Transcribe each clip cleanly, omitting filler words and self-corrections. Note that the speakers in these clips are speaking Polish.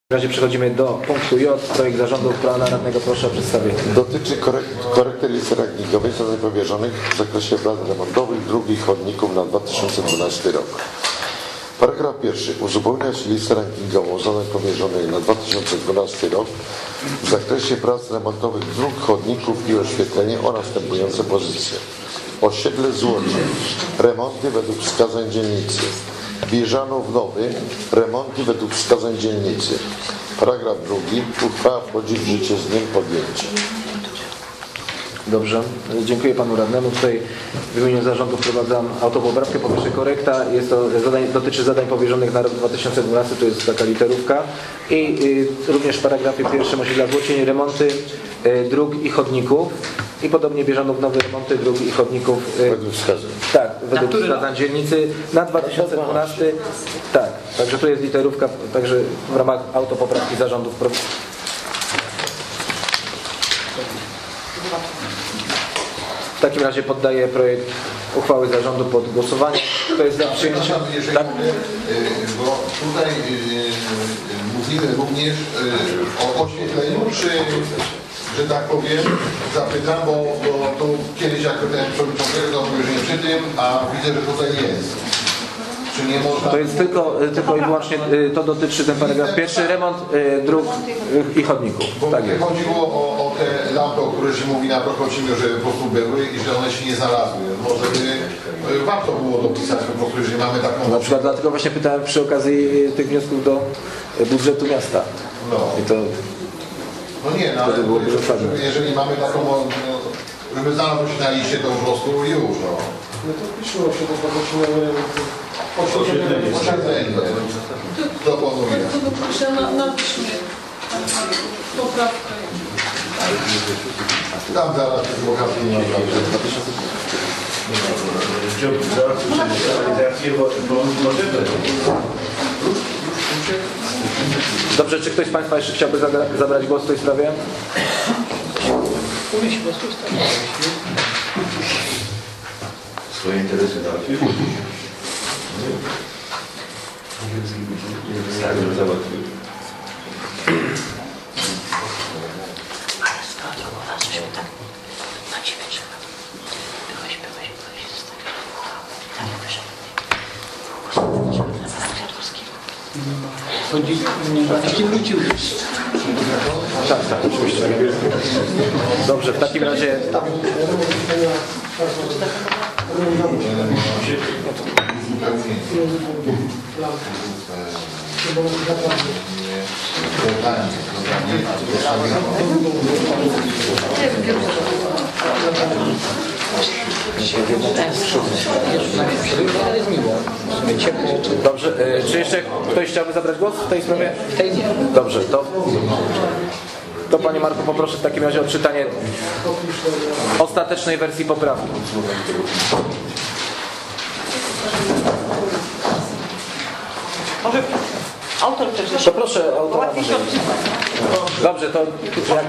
W razie przechodzimy do punktu J. Projekt zarządu planu radnego. Proszę o przedstawienie. Dotyczy korekty listy rankingowej zadań powierzonych w zakresie prac remontowych dróg i chodników na 2012 rok. Paragraf pierwszy. Uzupełniać listę rankingową zadań powierzonych na 2012 rok w zakresie prac remontowych dróg, chodników i oświetlenia o następujące pozycje. Osiedle Złocie. Remonty według wskazań dzielnicy. Bieżanów Nowy. Remonty według wskazań dzielnicy. Paragraf drugi. Uchwała wchodzi w życie z dniem podjęcia. Dobrze, dziękuję panu radnemu. Tutaj w imieniu zarządu wprowadzam autopoprawkę. Po pierwsze korekta, jest to dotyczy zadań powierzonych na rok 2012, to jest taka literówka. I również w paragrafie pierwszym osiedla Złocień remonty dróg i chodników. I podobnie Bieżanów Nowy remonty dróg i chodników. Według wskazań. Tak, według wskazań dzielnicy na 2012. Tak, także tu jest literówka, także w ramach autopoprawki zarządów. W takim razie poddaję projekt uchwały zarządu pod głosowanie. Kto jest za przyjęciem? Tak? Bo tutaj mówimy również o oświetleniu, czy, że tak powiem, zapytam, bo tu kiedyś jak ten przewodniczący to mówił, że nie przy tym, a widzę, że tutaj jest. Czy nie można... To jest tylko i wyłącznie, to dotyczy ten paragraf pierwszy, remont dróg i chodników. Bo Tak jest. chodziło o te lampy, o których się mówi na Prokocimiu, że po prostu były i że one się nie znalazły. Może by warto było dopisać po prostu, jeżeli mamy taką... Na przykład dlatego właśnie pytałem przy okazji tych wniosków do budżetu miasta. No. I to... No nie, no, ale jeżeli mamy taką, żeby znalazło się na liście, to po prostu już, no. No to piszło się, bo zobaczymy Oświetlenie. Proponuję. To proszę na piśmie. Poprawkę. Tam zaraz jest lokacje nie ma. Dobrze, czy ktoś z Państwa jeszcze chciałby zabrać głos w tej sprawie? Swoje interesy załatwił. Tak, że załatwił. Ale skąd ona coś tak na ciebie czeka? Byłeś tak wyszedł. chodzi, nie wrócił. Tak, oczywiście. Dobrze, w takim razie... Dobrze, czy jeszcze ktoś chciałby zabrać głos w tej sprawie? Dobrze, to Panie Marku poproszę w takim razie o odczytanie ostatecznej wersji poprawki. Może autor też... To proszę autora. Dobrze, to jak...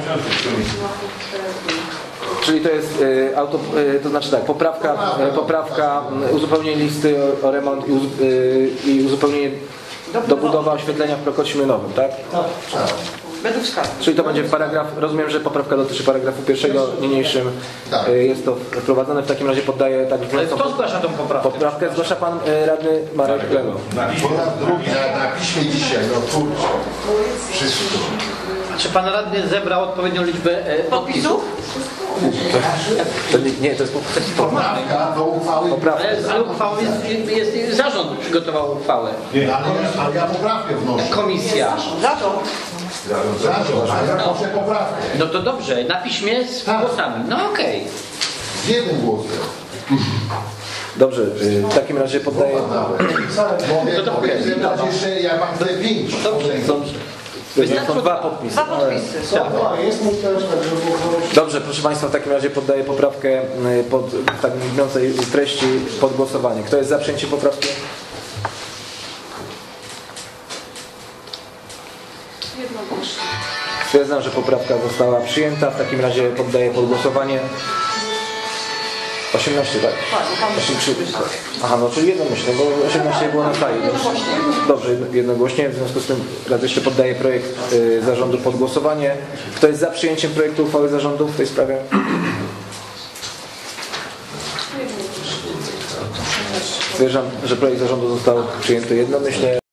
Czyli to jest to znaczy tak, poprawka uzupełnienie listy o remont i uzupełnienie dobudowa oświetlenia w Prokocimiu Nowym, tak? Według wskazań. Czyli to będzie paragraf, rozumiem, że poprawka dotyczy paragrafu pierwszego, niniejszym jest to wprowadzone, w takim razie poddaję tak. Ale kto zgłasza tą poprawkę? Poprawkę zgłasza pan radny Marek Glego. Po raz drugi na piśmie dzisiaj, no kurczę. Wszystko. Czy pan radny zebrał odpowiednią liczbę podpisów? Nie, to jest Poprawka do uchwały. Ale uchwałą jest zarząd przygotował uchwałę. Ale ja poprawkę wnoszę. Komisja. Zarząd. Ale ja proszę poprawkę. No to dobrze, na piśmie z głosami. No okej. Z jednym głosem. Dobrze, w takim razie poddaję. Mogę zebrać jeszcze, jak pan chce 5. Są dwa podpisy. Dwa podpisy. Jest mój też, także Dobrze, proszę Państwa, w takim razie poddaję poprawkę pod tak mówiącej treści pod głosowanie. Kto jest za przyjęciem poprawki? Jednogłośnie. Stwierdzam, że poprawka została przyjęta. W takim razie poddaję pod głosowanie. 18, tak? Aha, no czyli jednomyślnie, bo 18 było na sali. Dobrze, jednogłośnie. W związku z tym raz jeszcze poddaję projekt zarządu pod głosowanie. Kto jest za przyjęciem projektu uchwały zarządu w tej sprawie? Stwierdzam, że projekt zarządu został przyjęty jednomyślnie.